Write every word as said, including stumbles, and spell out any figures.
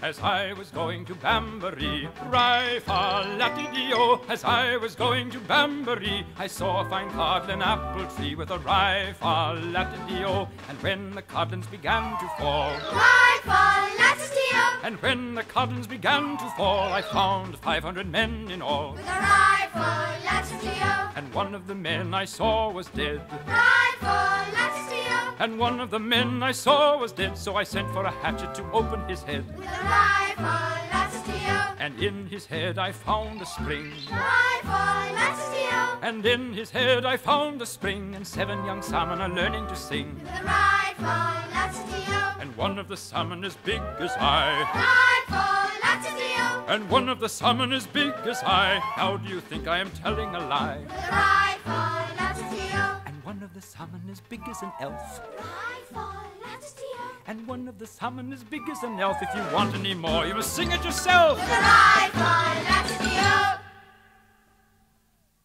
as I was going to Banbury. Rifle-a-ti-dee-o, as I was going to Banbury, I saw a fine codlin apple tree with a rifle-a-ti-dee-o. And when the codlins began to fall, Rifle-a-ti-dee-o, and when the codlins began to fall, I found five hundred men in all. with a rifle-a-ti-dee-o, And one of the men I saw was dead. rifle-a-ti-dee-o, And one of the men I saw was dead, so I sent for a hatchet to open his head. with a rifle-a-ti-dee-o, And in his head I found a spring. rifle-a-ti-dee-o, And in his head I found a spring, and seven young salmon are learning to sing. with a rifle-a-ti-dee-o, And one of the salmon as big as I. rifle-a-ti-dee-o, And one of the salmon as big as I. How do you think I am telling a lie? with a rifle-a-ti-dee-o, And one of the salmon as big as an elf. rifle-a-ti-dee-o, And one of the salmon as big as an elf. If you want any more, you must sing it yourself. with a rifle-a-ti-dee-o.